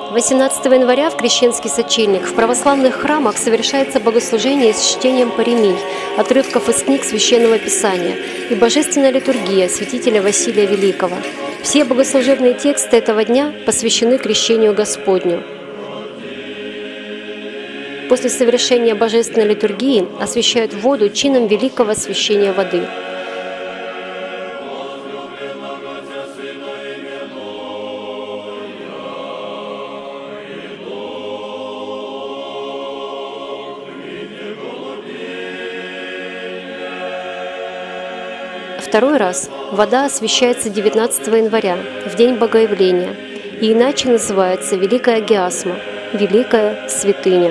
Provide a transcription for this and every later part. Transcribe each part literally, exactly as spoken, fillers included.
восемнадцатого января в Крещенский сочельник в православных храмах совершается богослужение с чтением паремий, отрывков из книг Священного Писания и божественная литургия святителя Василия Великого. Все богослужебные тексты этого дня посвящены крещению Господню. После совершения божественной литургии освящают воду чином великого освящения воды. Второй раз вода освящается девятнадцатого января, в день Богоявления, и иначе называется Великая Гиасма, Великая Святыня.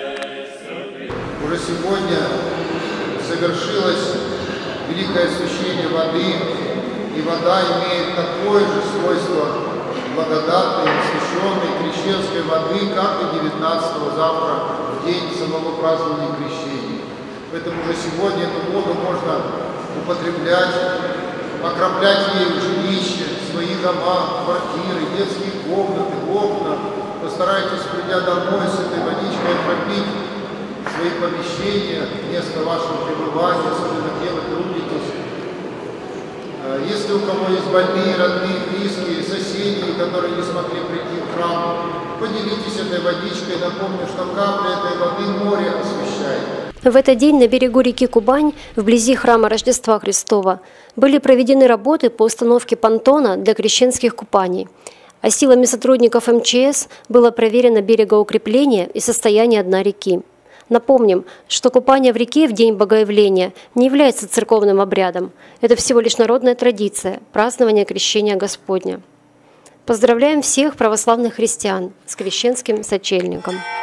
Уже сегодня совершилось великое освящение воды, и вода имеет такое же свойство благодатной, освященной крещенской воды, как и девятнадцатого завтра, в день самого празднования крещения. Поэтому уже сегодня эту воду можно употреблять, окроплять ею жилище, свои дома, квартиры, детские комнаты, окна. Постарайтесь, придя домой, с этой водичкой окропить свои помещения, место вашего пребывания, особенно где вы трудитесь. Если у кого есть больные, родные, близкие, соседи, которые не смогли прийти в храм, поделитесь этой водичкой, напомню, что капля этой воды море освящает. В этот день на берегу реки Кубань, вблизи храма Рождества Христова, были проведены работы по установке понтона для крещенских купаний, а силами сотрудников эм че эс было проверено берегоукрепление и состояние дна реки. Напомним, что купание в реке в день Богоявления не является церковным обрядом. Это всего лишь народная традиция – празднование крещения Господня. Поздравляем всех православных христиан с Крещенским сочельником!